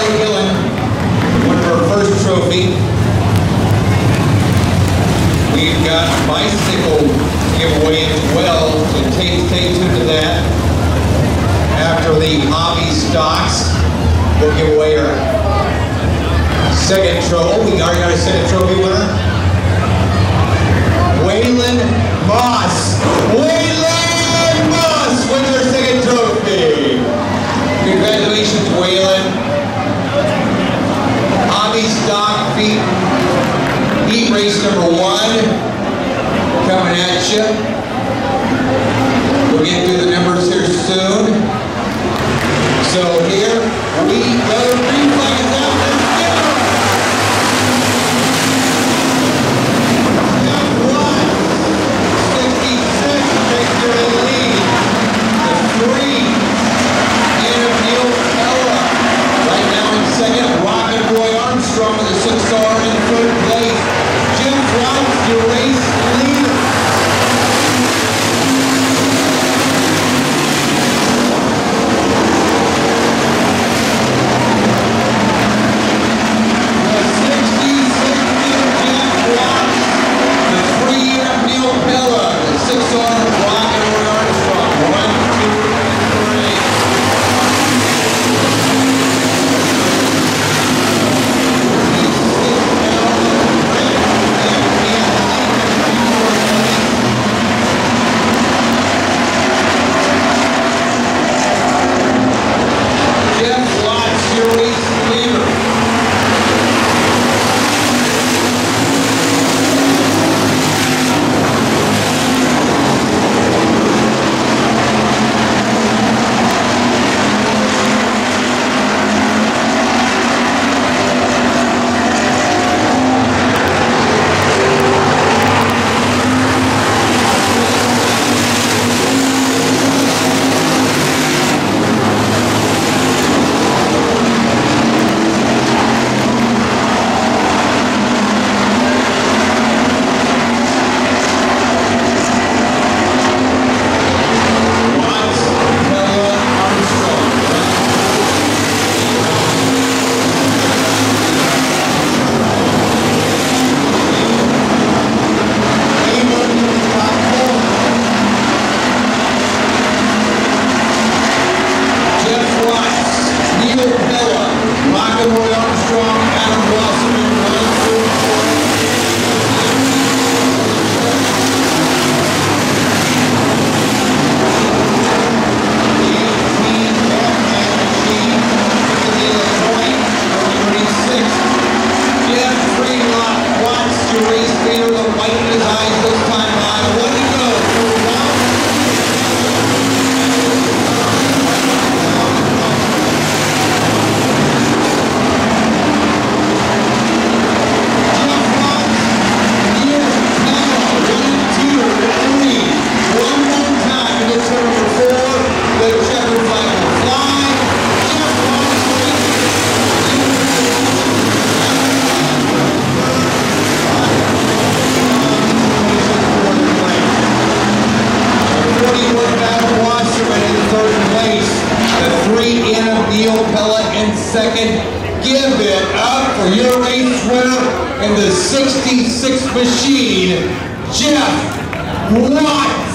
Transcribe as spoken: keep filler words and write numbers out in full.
One of our first trophy. We've got a bicycle giveaway as well, so stay, stay tuned to that. After the hobby stocks, we'll give away our second trophy. We already got a second trophy winner. Waylon Moss. Waylon Moss wins our second trophy. Congratulations, Waylon. Hobby stock feet, heat race number one coming at you. We'll get through the numbers here soon. So here we go. Green flag is out. Let's go. Step one, sixty-six takes their lead. The three, Neil Ella. Right now in second, Rockin' Roy Armstrong with a six star in third place. Jim Frost, your race leader. The sixty-six Jim Frost. The three Neil Pella. The six star Rockin' Roy Armstrong. One, two, three. Second, give it up for your race winner in the sixty-six machine, Jeff Watts.